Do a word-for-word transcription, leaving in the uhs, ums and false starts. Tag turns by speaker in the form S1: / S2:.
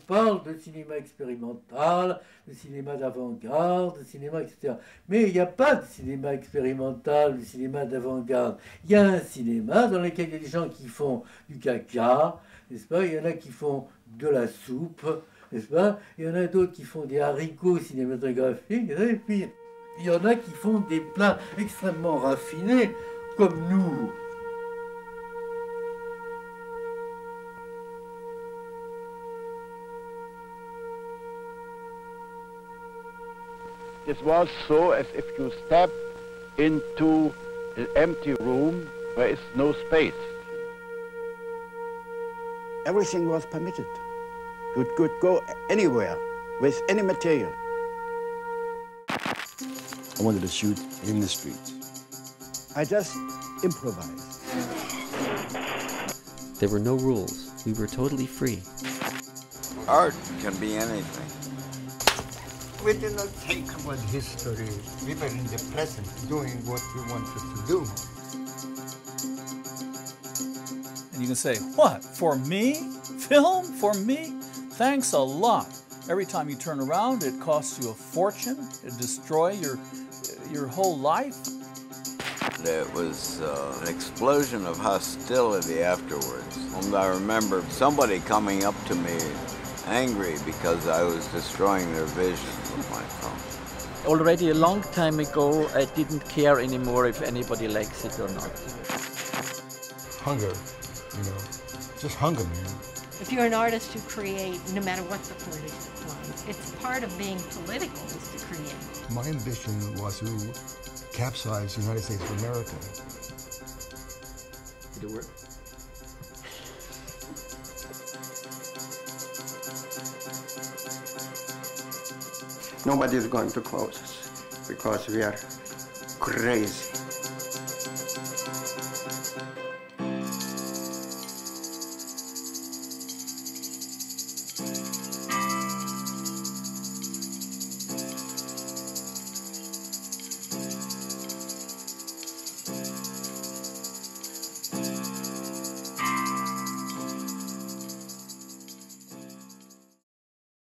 S1: parle de cinéma expérimental, de cinéma d'avant-garde, de cinéma, et cetera. Mais il n'y a pas de cinéma expérimental, de cinéma d'avant-garde. Il y a un cinéma dans lequel il y a des gens qui font du caca, n'est-ce pas? Il y en a qui font de la soupe, n'est-ce pas? Il y en a d'autres qui font des haricots cinématographiques, et puis il y en a qui font des plats extrêmement raffinés, comme nous.
S2: It was so as if you step into an empty room where is no space.
S3: Everything was permitted. You could go anywhere with any material.
S4: I wanted to shoot in the streets.
S3: I just improvised.
S5: There were no rules. We were totally free.
S6: Art can be anything.
S7: We did not think about history. We were in the present, doing what we wanted to do.
S8: And you can say, what, for me? Film? For me? Thanks a lot. Every time you turn around, it costs you a fortune. It destroys your, your whole life.
S6: There was uh, an explosion of hostility afterwards. And I remember somebody coming up to me angry because I was destroying their vision with my film.
S9: Already a long time ago, I didn't care anymore if anybody likes it or not.
S7: Hunger, you know, just hunger, man.
S10: If you're an artist who create, no matter what the political climate, it's part of being political is to create.
S7: My ambition was to capsize the United States of America.
S5: Did it work?
S11: Nobody is going to close us because we are crazy.